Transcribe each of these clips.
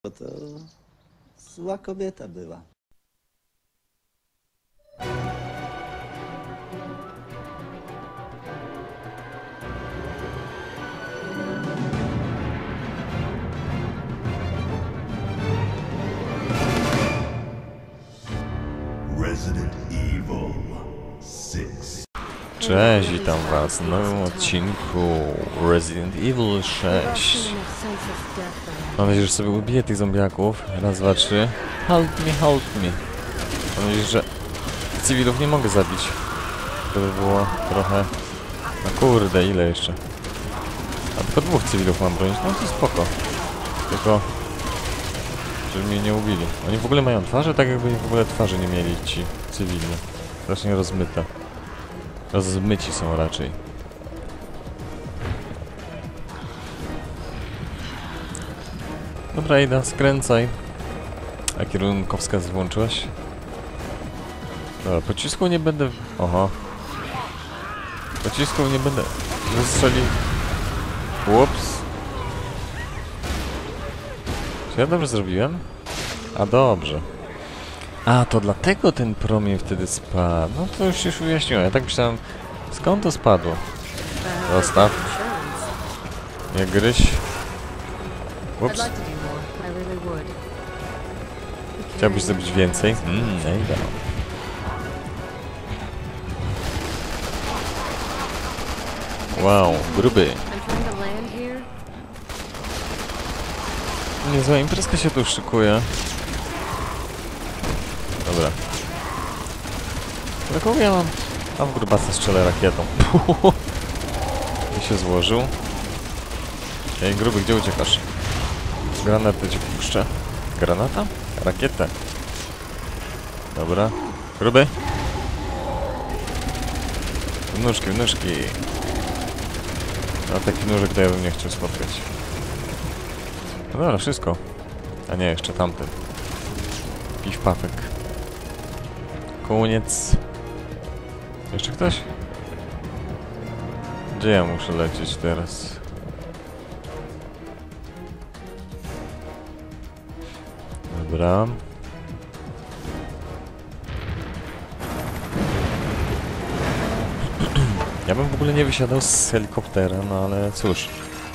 Bo to zła kobieta była. Resident Evil 6. Cześć, witam was w nowym odcinku Resident Evil 6. Mam nadzieję, że sobie ubiję tych zombiaków. Raz, dwa, trzy. Help me, help me. Mam nadzieję, że cywilów nie mogę zabić. To by było trochę... No kurde, ile jeszcze? A tylko dwóch cywilów mam bronić, no to spoko. Tylko... żeby mnie nie ubili. Oni w ogóle mają twarze, tak jakby w ogóle twarzy nie mieli ci cywilni. Strasznie rozmyte. Rozmyci są raczej. Dobra, Ida, skręcaj. A kierunkowskaz włączyłaś? Dobra, pocisku nie będę... Oho. Pocisków nie będę... wystrzelił. Ups. Czy ja dobrze zrobiłem? A dobrze. A, to dlatego ten promień wtedy spadł. No to już wyjaśniłem. Ja tak myślałem, skąd to spadło? Zostaw. Nie gryź. Ups. Chciałbyś zrobić więcej? Ejda. Wow, gruby. Niezła imprezka się tu szykuje. Dobra. Jaką ja mam? A w grubasa strzelę rakietą. I się złożył. Ej, gruby, gdzie uciekasz? Granatę cię puszczę. Granata? Rakietę. Dobra. Gruby. Nóżki, nóżki. A taki nóżek to ja bym nie chciał spotkać. No dobra, wszystko. A nie, jeszcze tamten. Piw-pafek. Koniec. Jeszcze ktoś? Gdzie ja muszę lecieć teraz? Dobra. Ja bym w ogóle nie wysiadał z helikoptera, no ale cóż.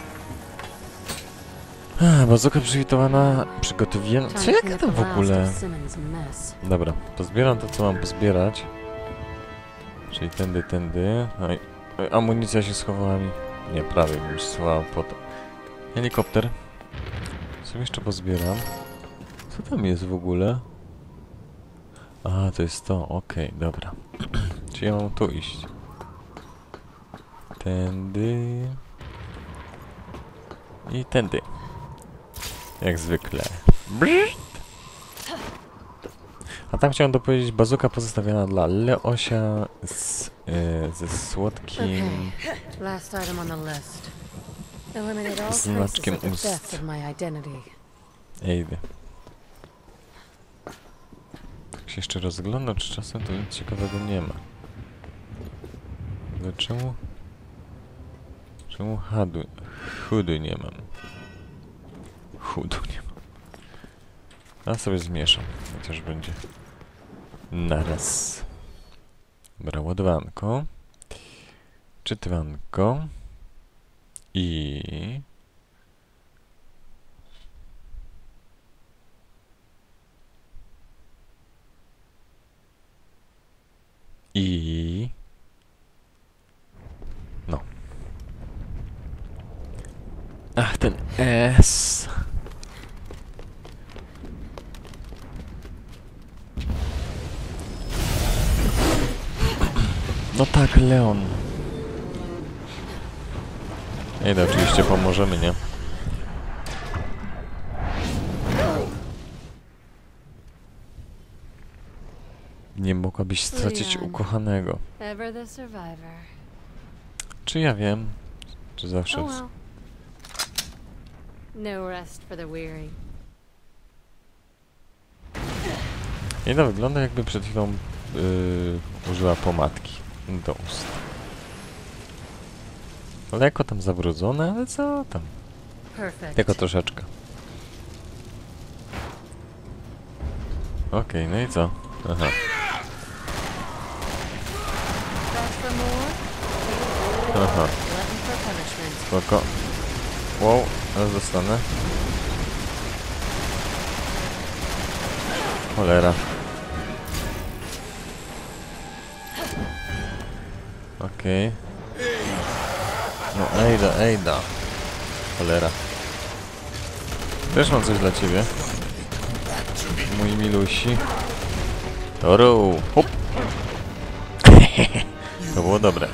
Bazooka przygotowana... Co jak to w ogóle? Dobra, pozbieram to, co mam pozbierać. Czyli tędy. No i amunicja się schowała mi. Nie, prawie bym się schowała po to. Helikopter. Co jeszcze pozbieram? Co tam jest w ogóle? A, to jest to. Okej, dobra. Czyli ja mam tu iść. Tędy. I tędy. Jak zwykle. A tam chciałem dopowiedzieć, bazooka pozostawiona dla Leosia ze słodkim znaczkiem ust. Ejdy. Tak się jeszcze rozglądam, czy czasem tu nic ciekawego nie ma. Ale czemu chudu nie mam? Chudu nie mam. A sobie zmieszam, chociaż będzie naraz. Dobra, ładowanko. Czytywanko. I... No. Ach, ten S. No tak, Leon. Ej, no oczywiście pomożemy, nie? Nie mogłabyś stracić ukochanego. Czy ja wiem? Czy zawsze... Ej, no wygląda jakby przed chwilą użyła pomadki do ust. Lekko tam zawrócone, ale co tam? Tylko troszeczkę. Okej, no i co? Aha. Aha. Spoko. Wow, teraz dostanę. Cholera. Okej. No Ejda. Cholera. Też mam coś dla ciebie. Mój milusi. Toru! Hop! To było dobre.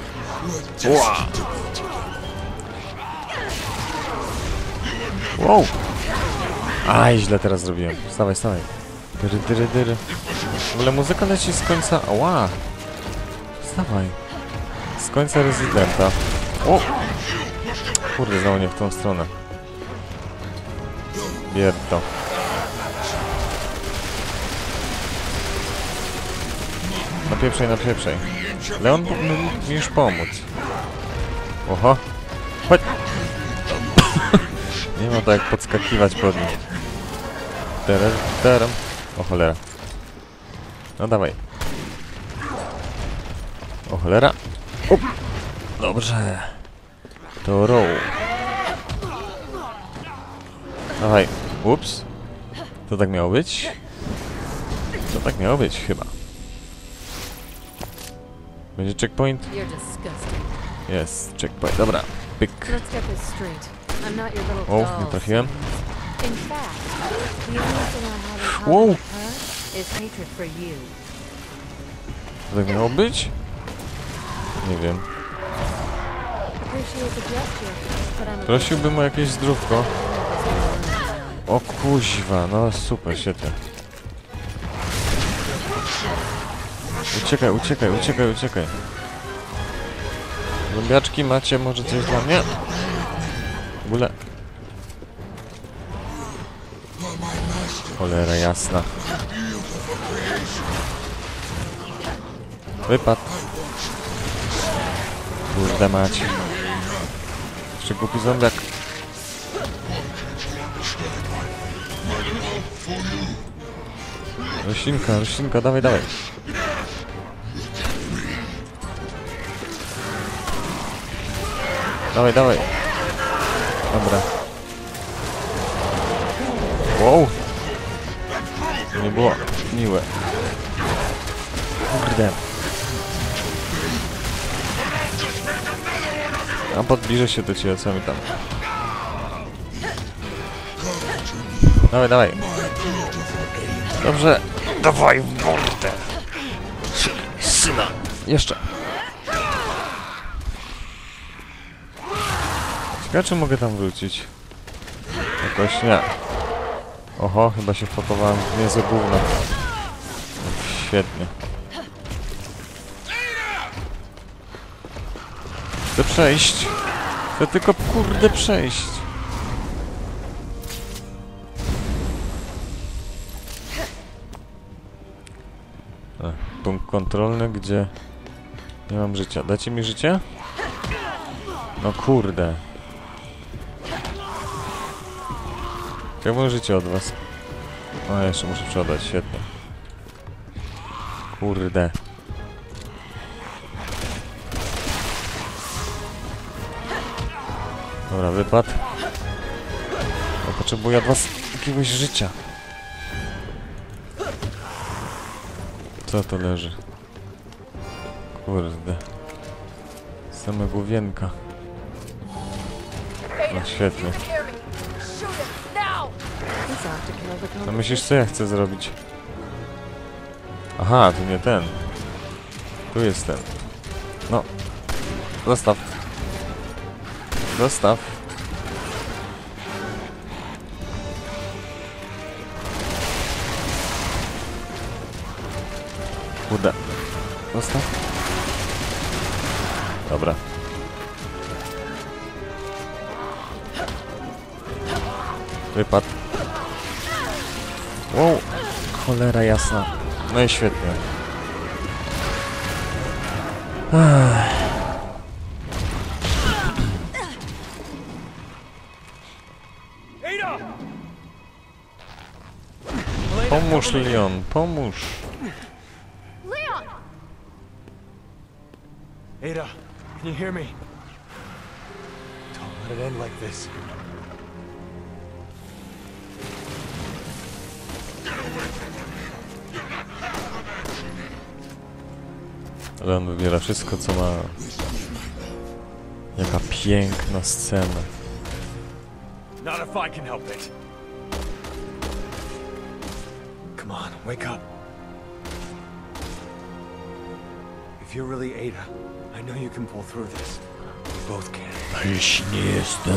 Wow! Aj, źle teraz zrobiłem. Stawaj. Dyry. W ogóle muzyka leci z końca... Ała! Wstawaj. Z końca Rezydenta. O! Kurde, znowu nie w tą stronę. Bierdo. Napieprzaj. Leon mógł mi już pomóc. Oho. Chodź! Nie ma tak jak podskakiwać pod nim. Teram. O cholera. No dawaj. O cholera. Up. Dobrze. To roll. Dawaj. Ups. To tak miało być? To tak miało być chyba. Będzie checkpoint? Jest, checkpoint. Dobra. Pyk. O, nie trafiłem. Wow! To tak miało być? Nie wiem. Prosiłbym o jakieś zdrówko. O kuźwa, no super, świetnie. Uciekaj. Zombiaczki, macie może coś dla mnie? W ogóle... Cholera jasna. Wypadł. Kurde macie. Jeszcze głupi zombiak. Roślinka, dawaj. Dawaj. Dobra. Wow. To nie było miłe. Kurde. A podbliżę się do ciebie, co mi tam. Dawaj. Dobrze. Dawaj w mordę. Syna. Jeszcze. Ciekawe, czy mogę tam wrócić. Jakoś nie. Oho, chyba się wpakowałem w niezłe gówno. Świetnie. Chcę przejść. Chcę tylko kurde przejść. Punkt kontrolny, gdzie nie mam życia. Dacie mi życie? No kurde. Chciałbym życie od was. O, jeszcze muszę przeładać, świetnie. Kurde. Dobra, wypad. Ja potrzebuję od was jakiegoś życia. Co to leży? Kurde. Same główienka. No świetnie. No myślisz, co ja chcę zrobić? Aha, to nie ten. Tu jest ten. No. Zostaw. Kurde. Zostaw. Dobra. Wypadł. Wow. Cholera jasna. No i świetnie. Pomóż, Leon, pomóż. Leon! Ada, can you hear me? Don't let it end like this. Ale on wybiera wszystko, co ma. Jaka piękna scena. Not if I can help it. Come on, wake up. If you're really Ada, I know you can pull through this. We both can. A jeśli nie jestem?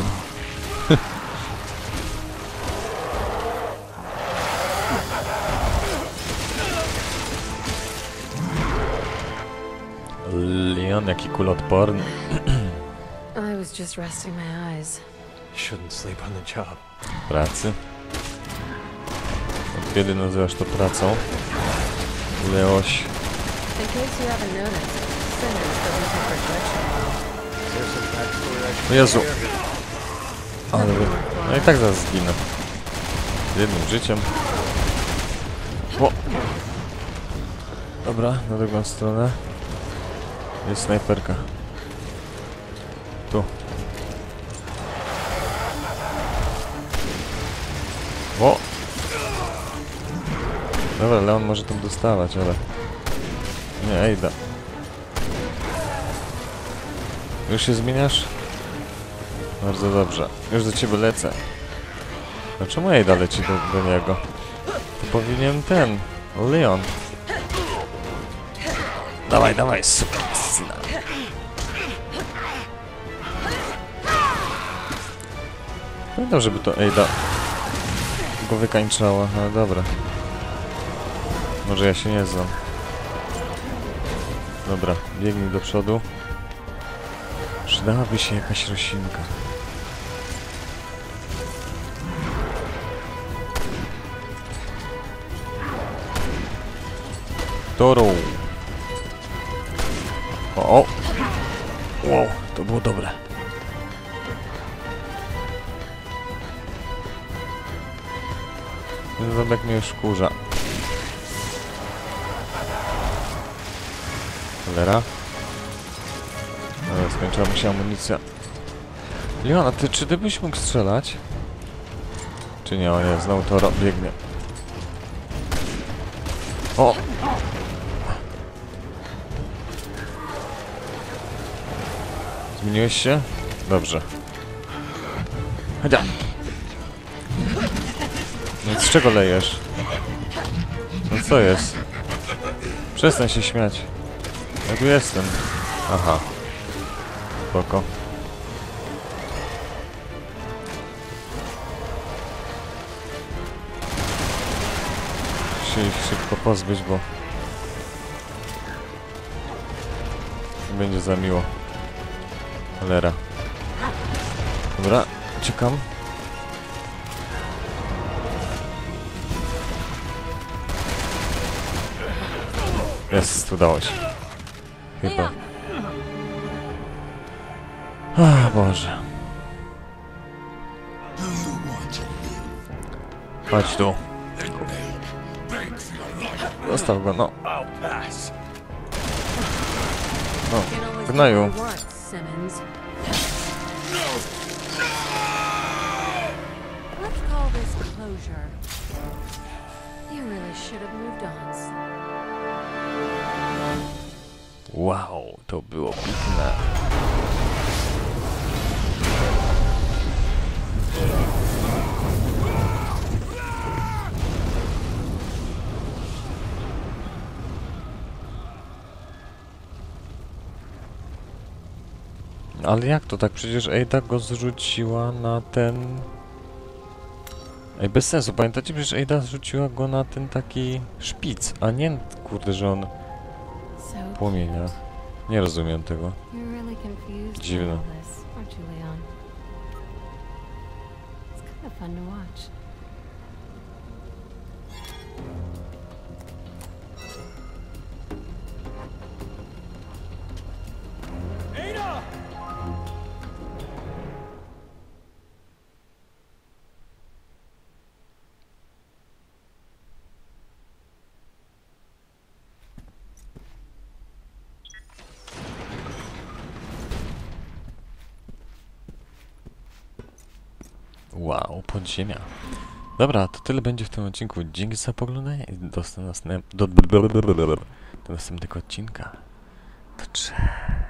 Leon, jaki kuloodporny. I was just resting my eyes. You shouldn't sleep on the job. Pracy. Od kiedy nazywasz to pracą? Leoś. In case you haven't noticed, Simmons doesn't take rejection well. There's some backstory I O Jezu. Ale... No i tak zaraz zginę. Z jednym życiem. O! Dobra, na drugą stronę. Jest snajperka. Tu. O! Dobra, Leon może tam dostawać, ale... Nie, Ada. Już się zmieniasz? Bardzo dobrze. Już do ciebie lecę. No czemu Ada leci do niego? To powinien ten... Leon. Dawaj, dawaj, super syna. Pamiętam, żeby to Ada go wykańczała, ale dobra. Może ja się nie znam. Dobra, biegnij do przodu. Przydałaby się jakaś roślinka. Toro. O! Wow, to było dobre. Ten zamek mnie już wkurza. Cholera. Ale skończyła mi się amunicja. Leon, a czy ty byś mógł strzelać? Czy nie? O nie, znowu to biegnie. O! Zmieniłeś się? Dobrze. Chodź. No z czego lejesz? No co jest? Przestań się śmiać. Ja tu jestem. Aha. Spoko. Muszę się ich szybko pozbyć, bo... będzie za miło. Cholera. Dobra, uciekam. Jest, udało się. Chyba. Ach, Boże. Chodź tu. Zostaw go, no. I'll pass. No, Can always get gnoju. what you want, Simmons. Let's call this closure. You really should have moved on, son. Wow, to było piękne. Ale jak to tak? Przecież Ada go zrzuciła na ten... Ej, bez sensu, pamiętacie? Przecież Ada zrzuciła go na ten taki szpic, a nie, kurde, że on So, płomienia. Nie rozumiem tego. you're really confused Dziwne. by all this, aren't you, Leon? It's kind of fun to watch. Ada! Wow, podziemia. Dobra, to tyle będzie w tym odcinku. Dzięki za poglądanie i do następnego odcinka. To cześć.